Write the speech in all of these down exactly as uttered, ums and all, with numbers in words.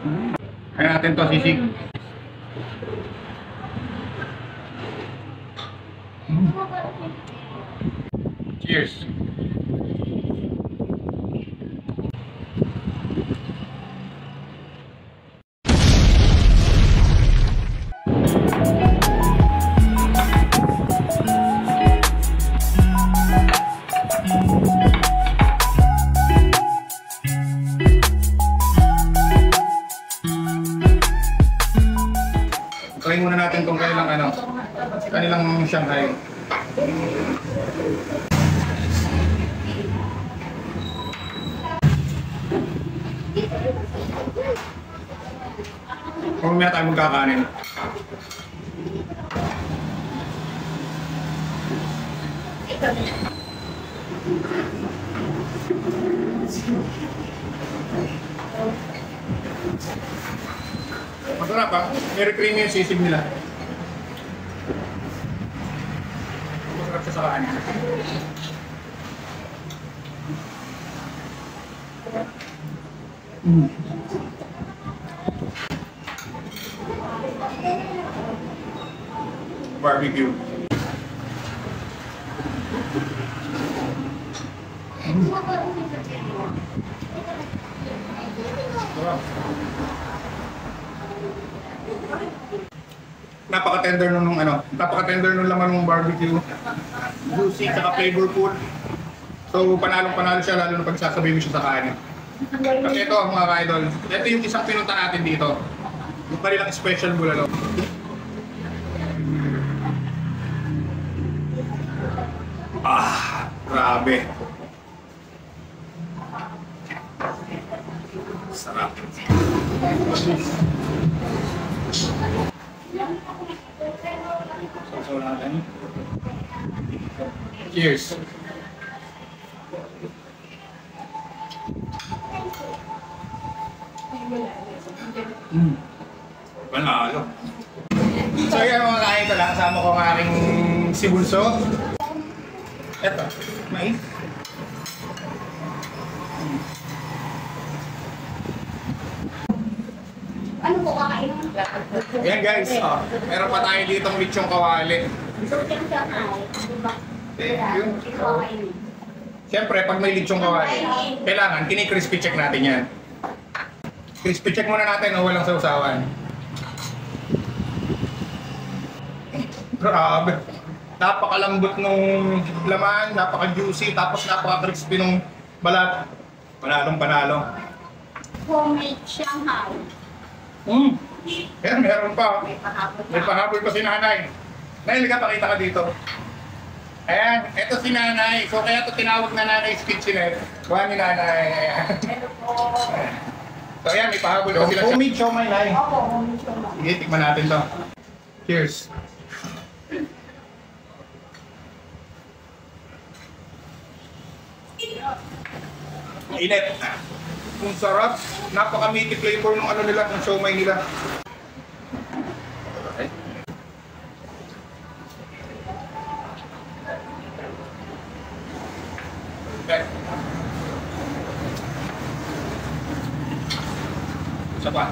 Kaya natin to, sisig. Cheers! Try muna natin kung kanilang ano, kanilang Shanghai. Kung mamaya tayo magkakanin. Masarap ha? Very creamy yung sisig nila. Masarap siya sa kanin. Mm. Barbecue. Mm. Wow. Napaka-tender nung, nung ano, napaka-tender nung laman ng barbecue. Juicy, saka flavorful. So, panalong-panalo siya lalo na pag sasabay mo siya sa kanin. Kasi ito mga ka-idol, ito yung isang pinunta natin dito. Yung kanilang special bulalo. Ah, grabe. Sarap. Sausaw natin. Cheers. Mm. Panalo. So yan mga kain ko lang, kasama ko ang aking si Bulso. Eto, mais. Ano po kakain? Yan guys, oh, meron pa tayo dito ng lechong kawali. So, yung Shanghai, di ba? Eh, yun. Kakain. Siyempre, pag may lechong kawali, kailangan, kini-crispy check natin yan. Crispy check muna natin, no? Walang sausawan. Grabe. Napakalambot nung laman, napaka-juicy, tapos napaka-crispy nung balat. Panalong panalo. Homemade Shanghai. Hmm. Yan, meron pa. May pahabol May pahabol pa si nanay. Nay, liga, pakita ka dito. Ayan, eto si nanay. So kaya ito tinawag na nanay's kitchenette. Kuha ni nanay. Ayan. Hello po. So ayan, may pahabol pa sila. Homemade siomai, nay. Opo, homemade Shanghai. Sige, tikman natin to. Cheers. Init. Kung sarap, napaka-meaty flavor ng ano nila, ng siomai nila. Okay. Isa pa.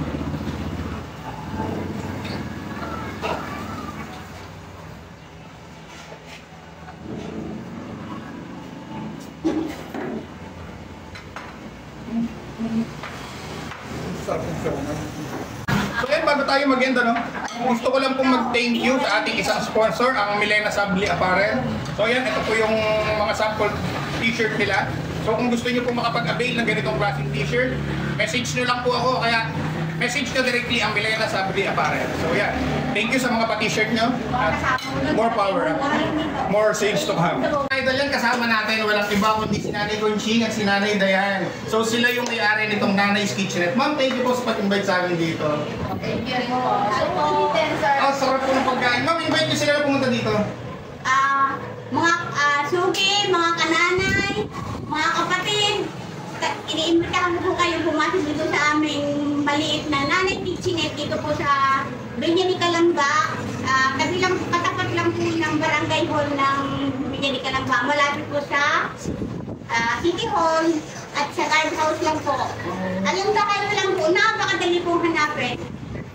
So yan, bago tayo mag-end, no? Gusto ko lang pong mag-thank you sa ating isang sponsor, ang Milena Sabli Apparel. So yan, ito po yung mga sample t-shirt nila. So kung gusto niyo po makapag-avail ng ganitong klaseng t-shirt, message nyo lang po ako, kaya message nyo directly ang Milena Sabli Apparel. So yan, thank you sa mga pa-t-shirt nyo. At more power, more sales to come. Idol yan, kasama natin, walang iba kundi si Nanay Conching at si Nanay Dayan. So sila yung may-ari nitong Nanay's Kitchenette. Ma'am, thank you po sa pag-invite sa amin dito. Thank you rin po. So, ulitin, sir. Ah, sarap po ng pagkain. Ma'am, invite nyo sila na pumunta dito. Ah, mga ah, suki, mga kananay, mga kapatid, ka- iniimbitahan ko po kayo pumasok dito sa aming maliit na Nanay Kitchenette dito po sa Binya ni Kalamba. Ah, kabilang katapat lang po ng barangay hall ng Binya ni Kalamba. Malapit po sa ah, City Hall at sa guard house lang po. Ayun sa kayo lang po, napakadali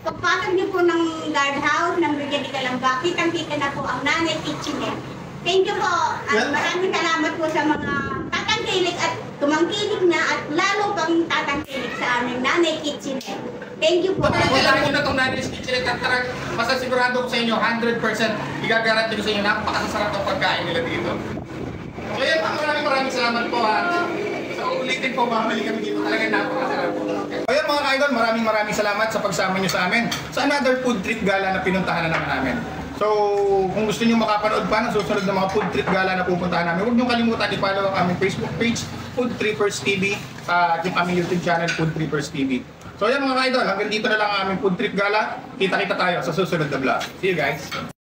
pagpasok niyo po ng guardhouse ng Brigada Calamba, kitang-kita na po ang Nanay Kitchenette. Thank you po. At Yeah. maraming salamat po sa mga tatangkilik at tumangkilik na at lalo pang tatangkilik sa aming Nanay Kitchenette. Thank you po. Kung alam nyo na itong Nanay's Kitchenette at tarang, masasigurado ko sa inyo, one hundred percent igagaranti ko sa inyo, napakasasarap ng pagkain nila dito. So yan, maraming maraming salamat po ha. So ulitin po, mamali kami dito, talaga napakasarap po. So yan mga ka-idol, maraming maraming salamat sa pagsama nyo sa amin sa another food trip gala na pinuntahan na naman namin. So kung gusto nyo makapanood pa ng susunod na mga food trip gala na pupuntahan namin, huwag nyo kalimutan i-follow ang aming Facebook page, Food Trippers T V, at yung aming YouTube channel, Food Trippers T V. So yan mga ka-idol, hanggang dito na lang ang aming food trip gala. Kita-kita tayo sa susunod na vlog. See you guys!